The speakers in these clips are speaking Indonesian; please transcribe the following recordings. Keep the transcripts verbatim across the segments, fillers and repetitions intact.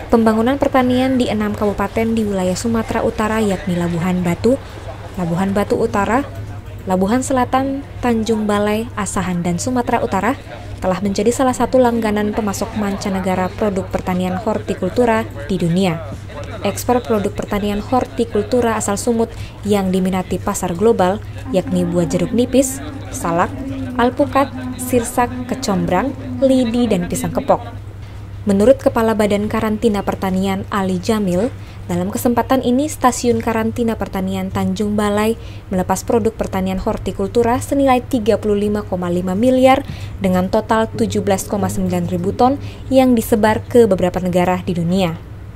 pembangunan pertanian di enam kabupaten di wilayah Sumatera Utara yakni Labuhan Batu, Labuhan Batu Utara, Labuhan Selatan, Tanjung Balai, Asahan, dan Sumatera Utara telah menjadi salah satu langganan pemasok mancanegara produk pertanian hortikultura di dunia. Ekspor produk pertanian hortikultura asal Sumut yang diminati pasar global yakni buah jeruk nipis, salak, alpukat, sirsak, kecombrang, lidi, dan pisang kepok. Menurut Kepala Badan Karantina Pertanian Ali Jamil, dalam kesempatan ini Stasiun Karantina Pertanian Tanjung Balai melepas produk pertanian hortikultura senilai tiga puluh lima koma lima miliar dengan total tujuh belas koma sembilan ribu ton yang disebar ke beberapa negara di dunia.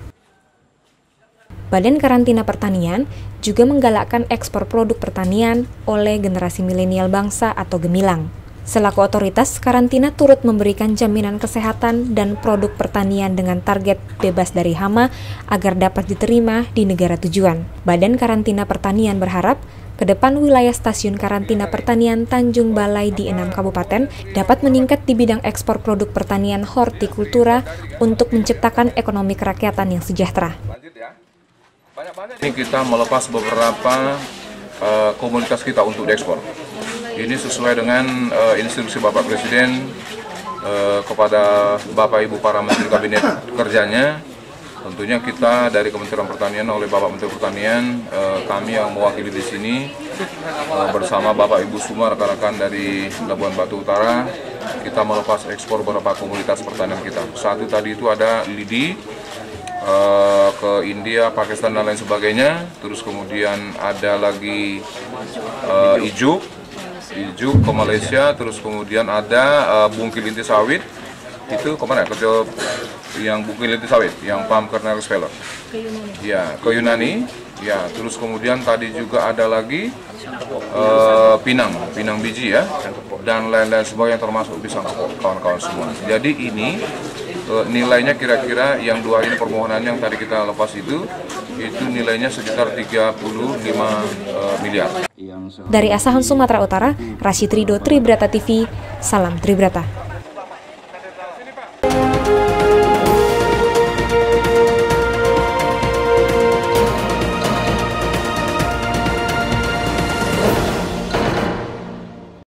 Badan Karantina Pertanian juga menggalakkan ekspor produk pertanian oleh generasi milenial bangsa atau gemilang. Selaku otoritas, karantina turut memberikan jaminan kesehatan dan produk pertanian dengan target bebas dari hama agar dapat diterima di negara tujuan. Badan Karantina Pertanian berharap ke depan wilayah Stasiun Karantina Pertanian Tanjung Balai di enam kabupaten dapat meningkat di bidang ekspor produk pertanian hortikultura untuk menciptakan ekonomi kerakyatan yang sejahtera. Ini kita melepas beberapa uh, komunitas kita untuk diekspor. Ini sesuai dengan uh, instruksi Bapak Presiden uh, kepada Bapak Ibu para Menteri Kabinet kerjanya. Tentunya kita dari Kementerian Pertanian oleh Bapak Menteri Pertanian, uh, kami yang mewakili di sini uh, bersama Bapak Ibu semua rekan-rekan dari Labuhan Batu Utara, kita melepas ekspor beberapa komunitas pertanian kita. Satu tadi itu ada lidi uh, ke India, Pakistan, dan lain sebagainya. Terus kemudian ada lagi uh, ijuk. Ijuk ke Malaysia, terus kemudian ada uh, bungkil inti sawit, itu kemana? Ke yang bungkil inti sawit, yang palm kernel speller. Ya, ke Yunani. Ya, terus kemudian tadi juga ada lagi uh, pinang, pinang biji ya, dan lain-lain sebagainya termasuk pisang kepok, kawan-kawan semua. Jadi ini uh, nilainya kira-kira yang dua ini permohonan yang tadi kita lepas itu, itu nilainya sekitar tiga puluh lima uh, miliar. Dari Asahan, Sumatera Utara, Rashid Ridho, Tribrata T V, salam Tribrata.